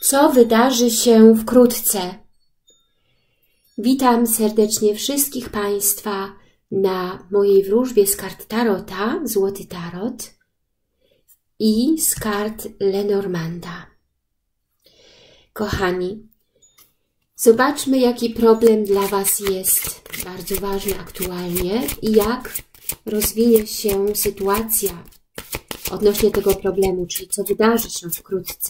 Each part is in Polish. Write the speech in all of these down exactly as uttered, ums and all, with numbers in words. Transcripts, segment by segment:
co wydarzy się wkrótce. Witam serdecznie wszystkich Państwa na mojej wróżbie z kart Tarota, Złoty Tarot i z kart Lenormanda. Kochani, zobaczmy, jaki problem dla Was jest bardzo ważny aktualnie i jak rozwinie się sytuacja odnośnie tego problemu, czyli co wydarzy się wkrótce.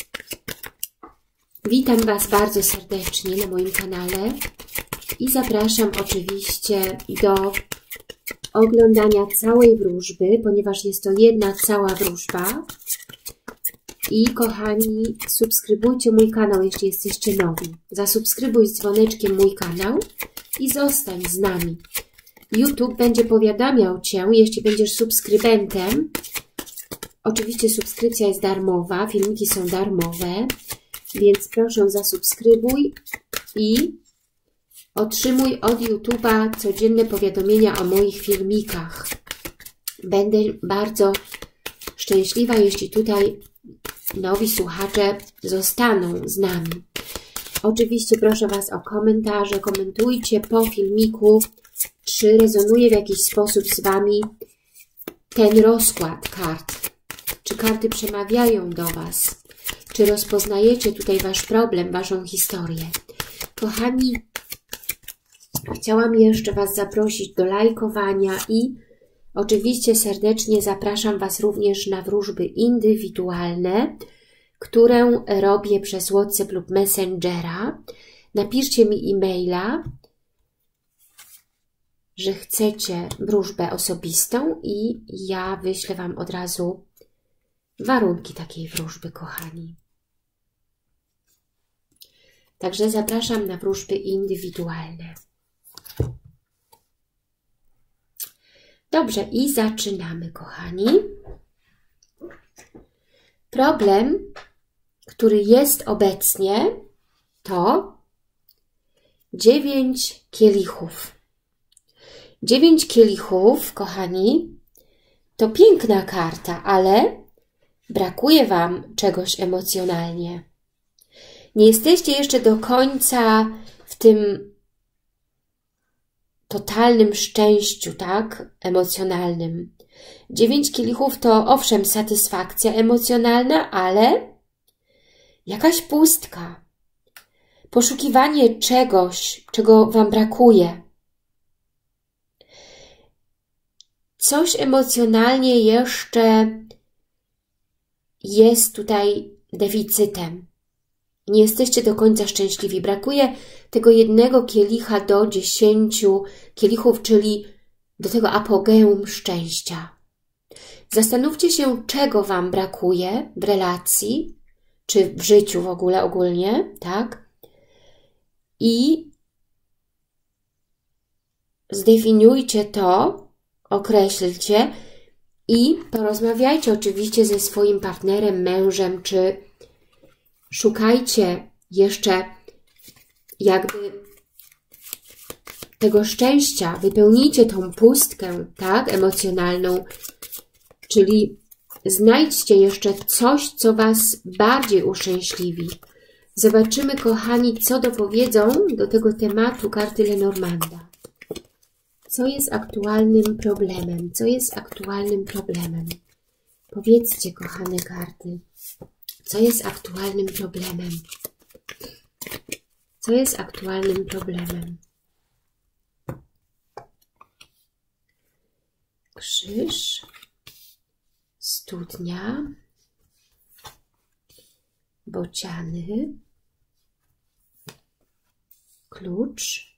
Witam Was bardzo serdecznie na moim kanale i zapraszam oczywiście do oglądania całej wróżby, ponieważ jest to jedna cała wróżba. I kochani, subskrybujcie mój kanał, jeśli jesteście nowi. Zasubskrybuj z dzwoneczkiem mój kanał i zostań z nami. YouTube będzie powiadamiał Cię, jeśli będziesz subskrybentem. Oczywiście subskrypcja jest darmowa, filmiki są darmowe, więc proszę zasubskrybuj i otrzymuj od YouTube'a codzienne powiadomienia o moich filmikach. Będę bardzo szczęśliwa, jeśli tutaj nowi słuchacze zostaną z nami. Oczywiście proszę Was o komentarze, komentujcie po filmiku, czy rezonuje w jakiś sposób z Wami ten rozkład kart. Czy karty przemawiają do Was? Czy rozpoznajecie tutaj Wasz problem, Waszą historię? Kochani, chciałam jeszcze Was zaprosić do lajkowania i oczywiście serdecznie zapraszam Was również na wróżby indywidualne, które robię przez WhatsApp lub Messengera. Napiszcie mi e-maila, że chcecie wróżbę osobistą i ja wyślę Wam od razu warunki takiej wróżby, kochani. Także zapraszam na wróżby indywidualne. Dobrze, i zaczynamy, kochani. Problem, który jest obecnie, to dziewięć kielichów. Dziewięć kielichów, kochani, to piękna karta, ale brakuje Wam czegoś emocjonalnie. Nie jesteście jeszcze do końca w tym totalnym szczęściu, tak? Emocjonalnym. Dziewięć kielichów to owszem satysfakcja emocjonalna, ale jakaś pustka. Poszukiwanie czegoś, czego Wam brakuje. Coś emocjonalnie jeszcze jest tutaj deficytem. Nie jesteście do końca szczęśliwi. Brakuje tego jednego kielicha do dziesięciu kielichów, czyli do tego apogeum szczęścia. Zastanówcie się, czego Wam brakuje w relacji, czy w życiu w ogóle ogólnie, tak? I zdefiniujcie to, określcie i porozmawiajcie oczywiście ze swoim partnerem, mężem, czy szukajcie jeszcze jakby tego szczęścia, wypełnijcie tą pustkę, tak, emocjonalną, czyli znajdźcie jeszcze coś, co Was bardziej uszczęśliwi. Zobaczymy, kochani, co dopowiedzą do tego tematu karty Lenormanda. Co jest aktualnym problemem? Co jest aktualnym problemem? Powiedzcie, kochane karty, co jest aktualnym problemem? Co jest aktualnym problemem? Krzyż, studnia, bociany, klucz.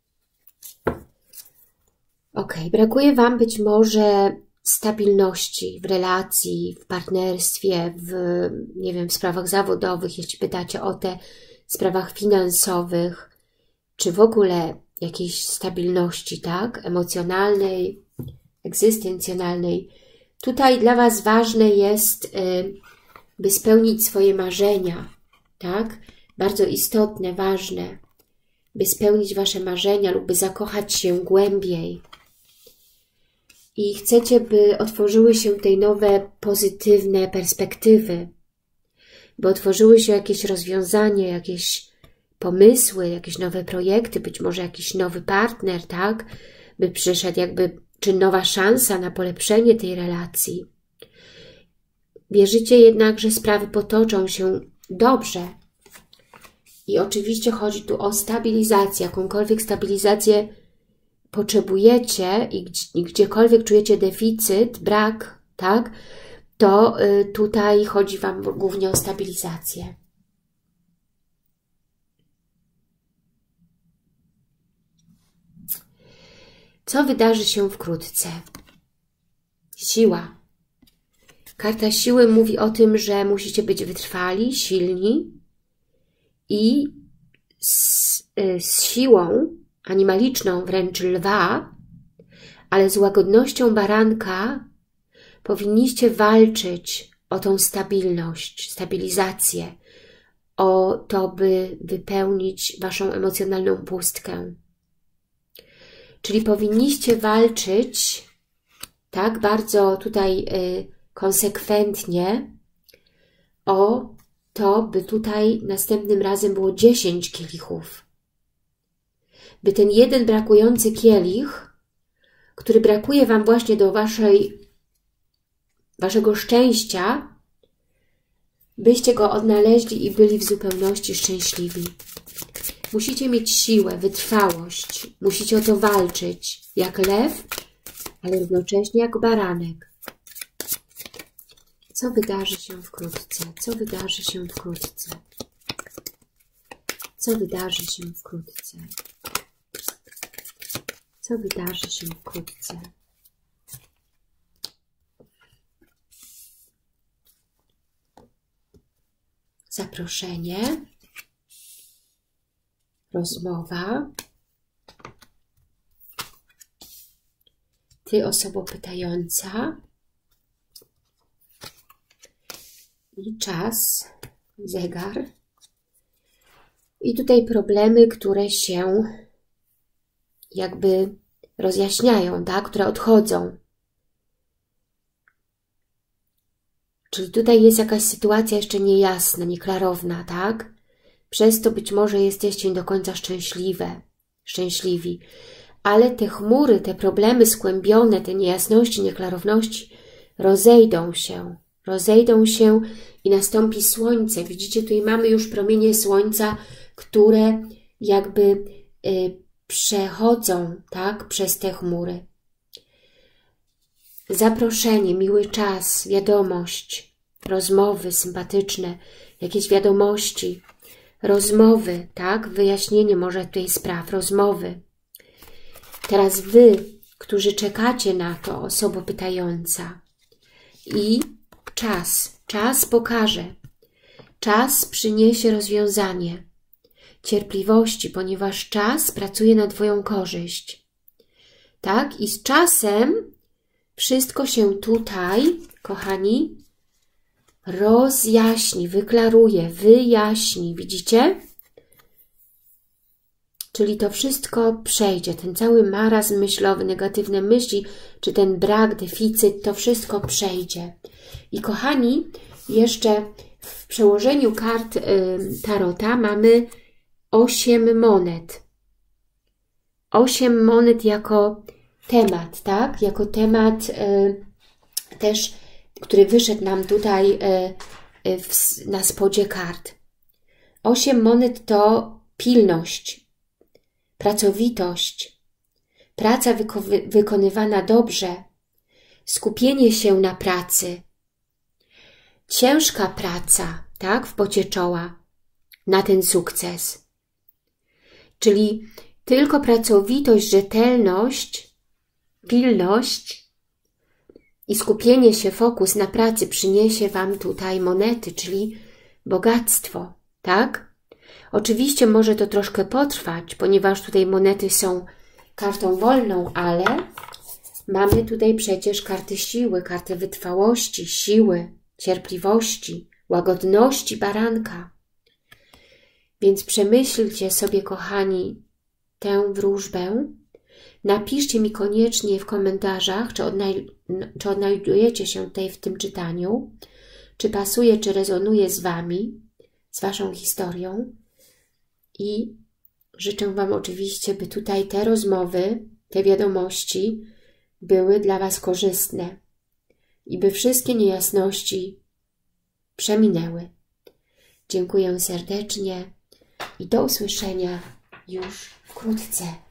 Ok, brakuje Wam być może stabilności w relacji, w partnerstwie, w, nie wiem, w sprawach zawodowych, jeśli pytacie o te, sprawach finansowych, czy w ogóle jakiejś stabilności, tak, emocjonalnej, egzystencjonalnej. Tutaj dla Was ważne jest, by spełnić swoje marzenia, tak, bardzo istotne, ważne, by spełnić Wasze marzenia lub by zakochać się głębiej. I chcecie, by otworzyły się tej nowe, pozytywne perspektywy. by otworzyły się jakieś rozwiązania, jakieś pomysły, jakieś nowe projekty, być może jakiś nowy partner, tak? By przyszedł jakby, czy nowa szansa na polepszenie tej relacji. Wierzycie jednak, że sprawy potoczą się dobrze. I oczywiście chodzi tu o stabilizację, jakąkolwiek stabilizację potrzebujecie i, i gdziekolwiek czujecie deficyt, brak, tak? To y, tutaj chodzi Wam głównie o stabilizację. Co wydarzy się wkrótce? Siła. Karta siły mówi o tym, że musicie być wytrwali, silni i z, y, z siłą animaliczną, wręcz lwa, ale z łagodnością baranka powinniście walczyć o tą stabilność, stabilizację, o to, by wypełnić Waszą emocjonalną pustkę. Czyli powinniście walczyć tak bardzo tutaj y, konsekwentnie o to, by tutaj następnym razem było dziesięć kielichów. By ten jeden brakujący kielich, który brakuje Wam właśnie do waszej, Waszego szczęścia, byście go odnaleźli i byli w zupełności szczęśliwi. Musicie mieć siłę, wytrwałość, musicie o to walczyć, jak lew, ale równocześnie jak baranek. Co wydarzy się wkrótce? Co wydarzy się wkrótce? Co wydarzy się wkrótce? Co wydarzy się wkrótce? Zaproszenie, rozmowa. Ty, osoba pytająca. I czas, zegar. I tutaj problemy, które się jakby rozjaśniają, tak? Które odchodzą. Czyli tutaj jest jakaś sytuacja jeszcze niejasna, nieklarowna, tak? Przez to być może jesteście nie do końca szczęśliwe, szczęśliwi. Ale te chmury, te problemy skłębione, te niejasności, nieklarowności rozejdą się. Rozejdą się i nastąpi słońce. Widzicie, tutaj mamy już promienie słońca, które jakby y, przechodzą, tak, przez te chmury. Zaproszenie, miły czas, wiadomość, rozmowy sympatyczne, jakieś wiadomości, rozmowy, tak, wyjaśnienie może tutaj spraw, rozmowy. Teraz Wy, którzy czekacie na to, osoba pytająca, i czas, czas pokaże, czas przyniesie rozwiązanie, cierpliwości, ponieważ czas pracuje na Twoją korzyść, tak, i z czasem wszystko się tutaj, kochani, rozjaśni, wyklaruje, wyjaśni. Widzicie? Czyli to wszystko przejdzie. Ten cały marazm myślowy, negatywne myśli, czy ten brak, deficyt, to wszystko przejdzie. I kochani, jeszcze w przełożeniu kart y, Tarota mamy osiem monet. Osiem monet jako temat, tak? Jako temat y, też, który wyszedł nam tutaj y, y, w, na spodzie kart. Osiem monet to pilność, pracowitość, praca wyko wykonywana dobrze, skupienie się na pracy, ciężka praca, tak? W pocie czoła na ten sukces. Czyli tylko pracowitość, rzetelność, pilność i skupienie się, fokus na pracy przyniesie Wam tutaj monety, czyli bogactwo, tak? Oczywiście może to troszkę potrwać, ponieważ tutaj monety są kartą wolną, ale mamy tutaj przecież karty siły, kartę wytrwałości, siły, cierpliwości, łagodności baranka. Więc przemyślcie sobie, kochani, tę wróżbę. Napiszcie mi koniecznie w komentarzach, czy, odnaj czy odnajdujecie się tutaj w tym czytaniu, czy pasuje, czy rezonuje z Wami, z Waszą historią. I życzę Wam oczywiście, by tutaj te rozmowy, te wiadomości były dla Was korzystne i by wszystkie niejasności przeminęły. Dziękuję serdecznie i do usłyszenia już wkrótce.